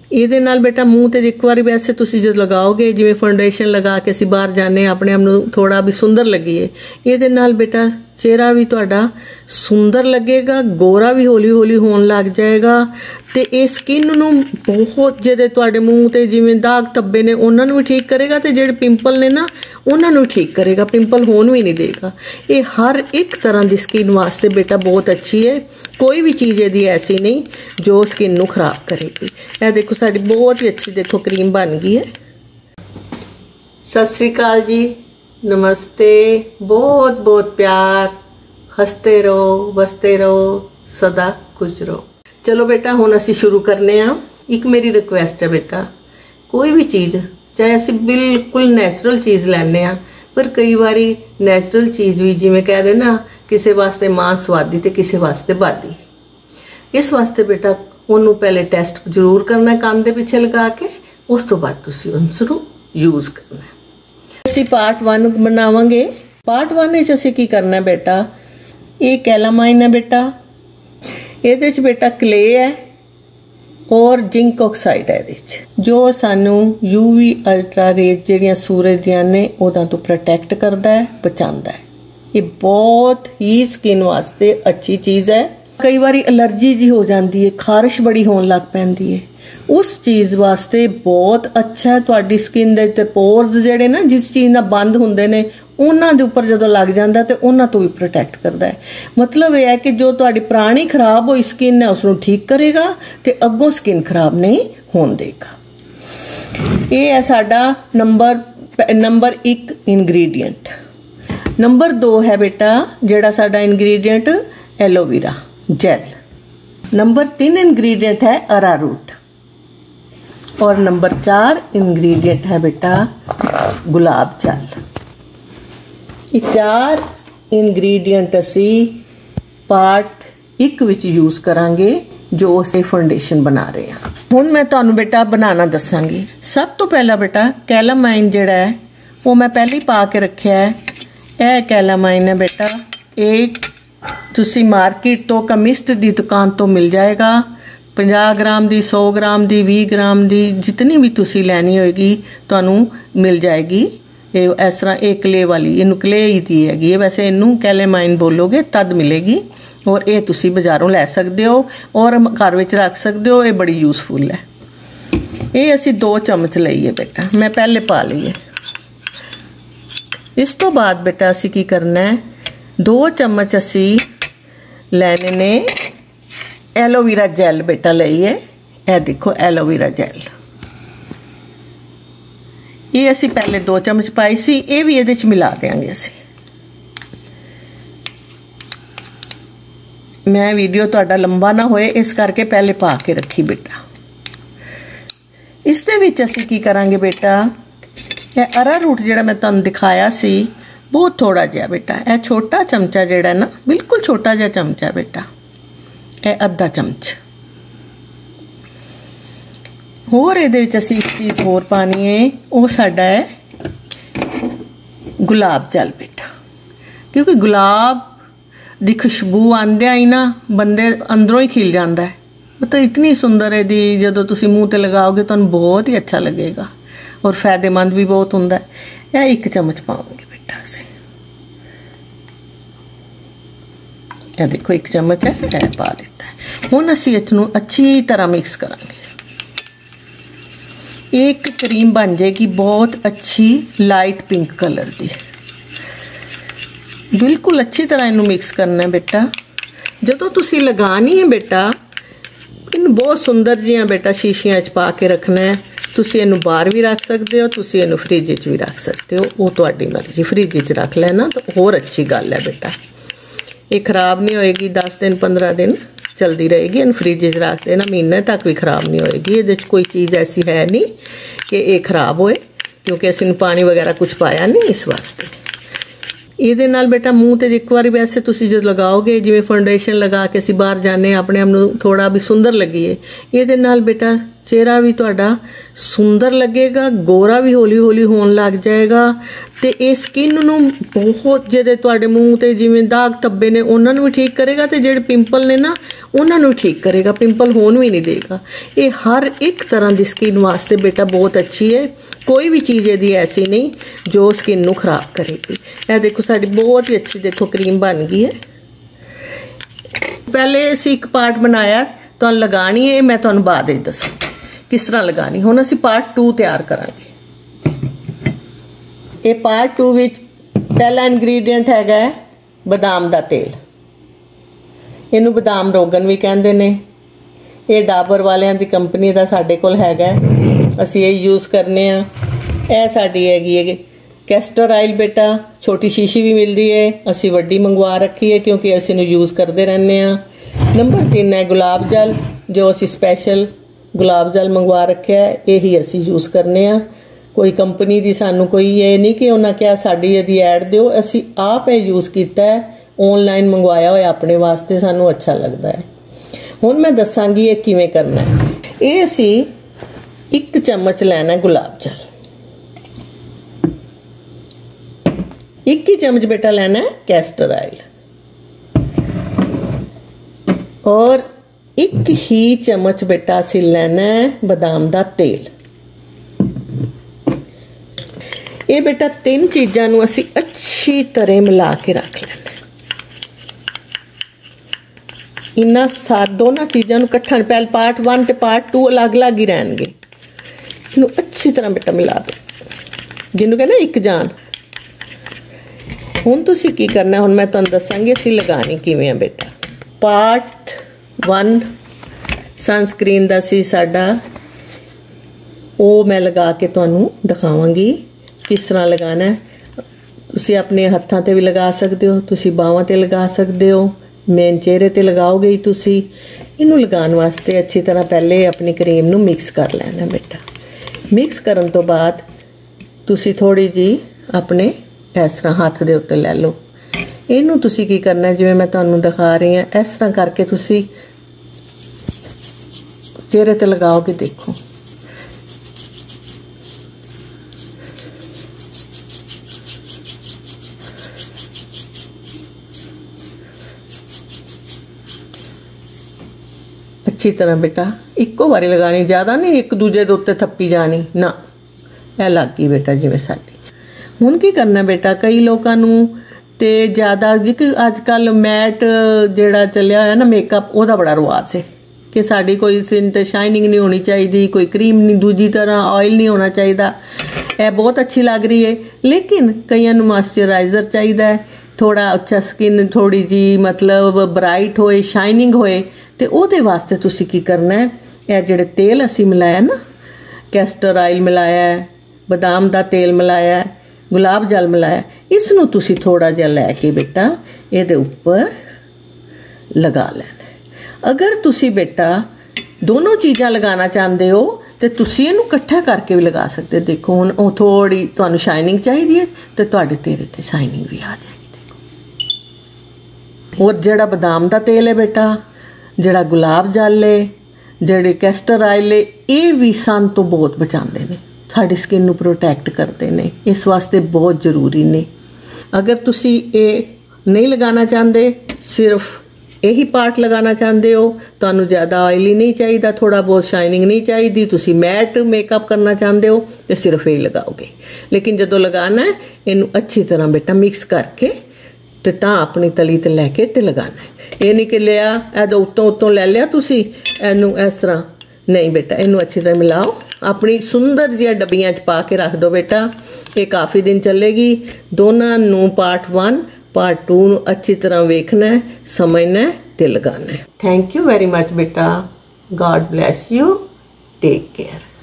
ਇਹਦੇ ਨਾਲ ਬੇਟਾ ਮੂੰਹ ਤੇ ਇੱਕ ਵਾਰੀ ਵੈਸੇ ਤੁਸੀਂ ਜਦ ਲਗਾਓਗੇ, ਜਿਵੇਂ ਫਾਊਂਡੇਸ਼ਨ ਲਗਾ ਕੇ ਅਸੀਂ ਬਾਹਰ ਜਾਂਦੇ ਆਪਣੇ ਆਪ ਨੂੰ ਥੋੜਾ ਵੀ ਸੁੰਦਰ ਲੱਗੀਏ, ਇਹਦੇ ਨਾਲ ਬੇਟਾ ਚਿਹਰਾ ਵੀ ਤੁਹਾਡਾ ਸੁੰਦਰ ਲੱਗੇਗਾ, ਗੋਰਾ ਵੀ ਹੌਲੀ ਹੌਲੀ ਹੋਣ ਲੱਗ ਜਾਏਗਾ। ਤੇ ਇਹ ਸਕਿਨ ਨੂੰ ਬਹੁਤ, ਜਿਹੜੇ ਤੁਹਾਡੇ ਮੂੰਹ ਤੇ ਜਿਵੇਂ ਦਾਗ ਧੱਬੇ ਨੇ ਉਹਨਾਂ ਨੂੰ ਵੀ ਠੀਕ ਕਰੇਗਾ, ਤੇ ਜਿਹੜੇ ਪਿੰਪਲ ਨੇ ਨਾ ਉਹਨਾਂ ਨੂੰ ਠੀਕ ਕਰੇਗਾ, ਪਿੰਪਲ ਹੋਣ ਵੀ ਨਹੀਂ ਦੇਗਾ। ਇਹ ਹਰ ਇੱਕ ਤਰ੍ਹਾਂ ਦੀ ਸਕਿਨ ਵਾਸਤੇ ਬੇਟਾ ਬਹੁਤ ਅੱਛੀ ਹੈ। ਕੋਈ ਵੀ ਚੀਜ਼ ਇਹਦੀ ਐਸੀ ਨਹੀਂ ਜੋ ਸਕਿਨ ਨੂੰ ਖਰਾਬ ਕਰੇਗੀ। ਇਹ ਦੇਖੋ ਸਾਡੀ ਬਹੁਤ ਹੀ ਅੱਛੀ ਦੇਖੋ ਕਰੀਮ ਬਣ ਗਈ ਹੈ। ਸਤਿ श्री अकाल जी, नमस्ते, बहुत बहुत प्यार, हंसते रहो, बसते रहो, सदा खुश रहो। चलो बेटा हुण असीं शुरू करने आ। एक मेरी रिक्वेस्ट है बेटा, कोई भी चीज़ चाहे असीं बिल्कुल नैचुरल चीज़ लैने आ, पर कई बारी नैचुरल चीज़ भी जिवें कह दे ना, किसी वास्ते मां स्वादी ते किसी वास्ते बादी। इस वास्ते बेटा उन्होंने पहले टेस्ट जरूर करना है कान दे पिछे लगा के, उस तो बाद तुसीं उनसू यूज़ करना है। ਅਸੀਂ ਪਾर्ट 1 बनावांगे। पार्ट 1 ਵਿੱਚ ਅਸੀਂ ਕੀ ਕਰਨਾ बेटा, ਇਹ कैलामाइन है बेटा, ਇਹਦੇ ਚ बेटा क्ले है और जिंक ऑक्साइड है ਇਹਦੇ ਚ, जो ਸਾਨੂੰ UV अल्ट्रा रेज ਜਿਹੜੀਆਂ ਸੂਰਜ ਦੀਆਂ ਨੇ ਉਹਨਾਂ ਤੋਂ ਪ੍ਰੋਟੈਕਟ ਕਰਦਾ ਹੈ, ਬਚਾਉਂਦਾ ਹੈ। ਇਹ ਬਹੁਤ ਹੀ ਸਕਿਨ ਵਾਸਤੇ ਅੱਛੀ ਚੀਜ਼ ਹੈ। ਕਈ ਵਾਰੀ ਐਲਰਜੀ ਜੀ ਹੋ ਜਾਂਦੀ ਹੈ, ਖਾਰਿਸ਼ ਬੜੀ ਹੋਣ ਲੱਗ ਪੈਂਦੀ ਹੈ, उस चीज़ वास्ते बहुत अच्छा है। तुहाडी स्किन दे ते पोर्स जेड़े ना जिस चीज़ नाल बंद हुंदे ने उन्हां दे उपर जदों लग जांदा ते उन्हां तो भी प्रोटैक्ट करदा है। मतलब यह है कि जो तुहाडी पुरानी खराब होई स्किन है उसनूं ठीक करेगा ते अग्गों स्किन खराब नहीं होण देगा। ये है साडा नंबर 1 इंग्रीडिएंट। नंबर 2 है बेटा जेड़ा साडा ingredient aloe vera gel. Number 3 ingredient है अरारूट। और नंबर 4 इंग्रेडिएंट है बेटा गुलाब जल। ये 4 इंग्रेडिएंट असी पार्ट 1 विच यूज़ करांगे जो असी फाउंडेशन बना रहे हैं। हुण मैं तुहानू बेटा बनाना दसांगी। सब तो पहला बेटा कैलामाइन जिहड़ा है वो मैं पहले ही पा के रखिया है। यह कैलामाइन है बेटा, एक तुसी मार्केट तो केमिस्ट दी दुकान तो मिल जाएगा। 50 ग्राम दी, 100 ग्राम दी, 20 ग्राम दी, जितनी भी तुसी लैनी होएगी तुहानू मिल जाएगी। ये इस तरह एक क्ले वाली, इनू क्ले ही दी हैगी, वैसे इनू कैलामाइन बोलोगे तद मिलेगी। और ये तुसी बाजारों लै सकते हो और घर विच रख सकते हो। ये बड़ी यूजफुल है। ये असी 2 चम्मच लईए बेटा, मैं पहले पा लईए। इस तो बाद बेटा असी की करना है, 2 चम्मच असी लैने ने एलोवेरा जेल बेटा लईए। यह देखो एलोवेरा जेल, ये असी पहले 2 चम्मच पाई सी, ये भी ये मिला देंगे असी। मैं वीडियो तुहाडा लंबा ना होए इस करके पहले पा के रखी बेटा। इस दे विच असी की करांगे बेटा, यह अरारूट जिहड़ा मैं तुहानू दिखाया सी बहुत थोड़ा जिहा बेटा, यह छोटा चमचा जिहड़ा ना बिल्कुल छोटा जिहा चमचा बेटा, यह आधा चमच। होर इहदे विच असीं एक चीज़ होर पानी है, वो साडा है गुलाब जल बेटा, क्योंकि गुलाब दी खुशबू आंदियां ही ना बंदे अंदरों ही खिल जाता है। मतलब इतनी सुंदर है दी, जदों तुसीं मूँह ते लगाओगे तो बहुत ही अच्छा लगेगा और फायदेमंद भी बहुत हुंदा है। यह 1 चम्मच पाओगे बेटा असीं, यह देखो 1 चम्मच है, यह पा दिता है। हुण असीं इसनूं अच्छी तरह मिक्स करांगे। एक क्रीम बन जाएगी बहुत अच्छी लाइट पिंक कलर की। बिल्कुल अच्छी तरह इनू मिक्स करना है बेटा। जदों तुसी लगानी है बेटा, इन बहुत सुंदर जियां बेटा शीशियां च पा के रखना है। तुसी इनू बाहर भी रख सकते हो, तुसी इनू फ्रिज च भी रख सकते हो, वो तुहाडी मर्जी। फ्रिज च रख लेना तो होर अच्छी गल है बेटा, ये खराब नहीं होएगी। 10 दिन 15 दिन चलती रहेगी। इन फ्रिज च रख देना, महीने तक भी खराब नहीं होएगी। ये कोई चीज़ ऐसी है नहीं कि ये खराब होए, क्योंकि असीं पानी वगैरह कुछ पाया नहीं इस वास्ते। ਇਹਦੇ ਨਾਲ बेटा मूँह ਤੇ ਇੱਕ ਵਾਰੀ ਵੈਸੇ ਤੁਸੀਂ ਜਦ ਲਗਾਓਗੇ, ਜਿਵੇਂ ਫਾਊਂਡੇਸ਼ਨ ਲਗਾ ਕੇ ਅਸੀਂ ਬਾਹਰ ਜਾਂਦੇ ਆਪਣੇ ਆਪ ਨੂੰ ਥੋੜਾ ਵੀ ਸੁੰਦਰ ਲੱਗੀਏ, ਇਹਦੇ ਨਾਲ बेटा चेहरा भी तुहाडा सुंदर लगेगा, गोरा भी हौली हौली होण लग जाएगा। ते ये स्किन नूं बहुत जिहड़े तुहाडे मूँह ते जिवें दाग धब्बे ने उन्हां नूं भी ठीक करेगा, ते जिहड़े पिंपल ने ना उन्हां नूं ठीक करेगा, पिंपल होण भी नहीं देगा। ये हर एक तरह की स्किन वास्ते बेटा बहुत अच्छी है, कोई भी चीज़ यदि ऐसी नहीं जो स्किन नूं खराब करेगी। यह देखो साडी बहुत ही अच्छी देखो क्रीम बन गई है। पहले असीं एक पार्ट बनाया, तुहानूं लगानी है, मैं तुहानूं बाद विच दसां किस तरह लगानी। हुण असीं पार्ट 2 तैयार करांगे। ये पार्ट 2 विच पहला इंग्रीडिएंट हैगा बादाम दा तेल। इहनूं बादाम रोगन भी कहंदे ने। ये डाबर वालियां दी कंपनी दा साडे कोल हैगा, असीं ये यूज़ करने आ। यह साडी हैगी है कैस्टर आयल बेटा, छोटी शीशी भी मिलती है, असी वड्डी मंगवा रखी है क्योंकि असी इहनूं यूज़ करते रहने आ। नंबर 3 है गुलाब जल, जो असी स्पैशल गुलाब जल मंगवा रखा है, यही असी यूज़ करने आ। कोई कंपनी दी सानू कोई ये नहीं कि उन्हें क्या साडी यदि ऐड दिओ, असी आप ये यूज़ किया है, ऑनलाइन मंगवाया होया अपने वास्ते, सानू अच्छा लगता है। हुण मैं दसांगी ये किवें करना है। ये असी 1 चम्मच लेना है गुलाब जल, 1 ही चम्मच बेटा लेना है कैस्टर ऑयल, और 1 ही चम्मच बेटा असी लेना है बादाम दा तेल। ये बेटा 3 चीज़ां नूं असी अच्छी तरह मिला के रख लेना। इन्हां दोनों चीज़ां नूं इकट्ठा, पहले पार्ट 1 ते पार्ट 2 अलग अलग ही रहणगे। इहनूं अच्छी तरह बेटा मिला दो, जिन्हों कहना एक जान। हुण तुसीं की करना, हुण मैं तुहानूं दसांगी असीं लगानी किवें आ बेटा। पार्ट 1 सनस्क्रीन दा सी साडा, वो मैं लगा के तुहानूं दिखावांगी किस तरह लगाना है। तुसीं अपने हत्थां ते भी लगा सकदे हो, तुसीं बाहां ते लगा सकदे हो, मेन चेहरे ते लगाओगे ही तुसीं। इहनूं लगाउण वास्ते अच्छी तरह पहले अपनी क्रीम नूं मिक्स कर लेना बेटा। मिक्स करन तो बाद तुसीं थोड़ी जी अपने इस तरह हाथ दे उत्ते लै लो। इनू तुसी की करना, जिवें मैं तुहानूं दिखा रही हूँ, इस तरह करके तुसी चेहरे ते लगाओगे। देखो अच्छी तरह बेटा, इक्को बारी लगानी, ज़्यादा नहीं एक दूजे दे उत्ते थप्पी जानी ना। यह लग गई बेटा जिवें साडी। हुण की करना बेटा, कई लोगों नूं ते ज़्यादा जिक अजकल मैट जिहड़ा चलिया होया ना मेकअप, ओहदा बड़ा रिवाज है कि साड़ी कोई स्किन ते शाइनिंग नहीं होनी चाहिए, कोई क्रीम नहीं, दूजी तरह ऑयल नहीं होना चाहिए। यह बहुत अच्छी लग रही है, लेकिन कईयां नूं मॉइस्चराइजर चाहिए, थोड़ा अच्छा स्किन थोड़ी जी मतलब ब्राइट होए, शाइनिंग होए, ते ओहदे वास्ते तुसी की करना है, यह जिहड़े तेल असी मिलाया ना, कैस्टर ऑयल मिलाया है, बादाम दा तेल मिलाया है, गुलाब जल मिलाया, इसनूं तुसी थोड़ा जिहा लैके बेटा इहदे उपर लगा लेना है। अगर तुसी बेटा दोनों चीज़ां लगाना चाहते हो तो तुसी इहनूं इकट्ठा करके भी लगा सकते। देखो हुण ओह थोड़ी तुहानूं शाइनिंग चाहिए तो तुहाडे चेहरे ते शाइनिंग भी आ जाएगी। देखो, और जिहड़ा बादाम दा तेल है बेटा, जिहड़ा गुलाब जल है, जिहड़े कैस्टर ऑयल है, ये भी सन तो बहुत बचाते हैं, साड़ी स्किन नूं प्रोटैक्ट करते हैं, इस वास्ते बहुत जरूरी ने। अगर तुसी ये नहीं लगाना चाहते, सिर्फ यही पार्ट लगाना चाहते हो, तुहानूं ज़्यादा ऑयली नहीं चाहिए, थोड़ा बहुत शाइनिंग नहीं चाहिए, तुसी मैट मेकअप करना चाहते हो तो सिर्फ यही लगाओगे। लेकिन जदों लगाना है इनू अच्छी तरह बेटा मिक्स करके ते तां अपनी तली ते लैके ते लगाना है। ये नहीं कि लिया ऐदो उत्तों लै लिया तुसी, इनू इस तरह नहीं बेटा, इनू अच्छी तरह मिलाओ, अपनी सुंदर जिहा डब्बियां च पा के रख दो बेटा, ये काफ़ी दिन चलेगी। दोनों नूं पार्ट 1 पार्ट 2 अच्छी तरह वेखना है, समझना है ते लगाना है। थैंक यू वेरी मच बेटा, God bless you, take care.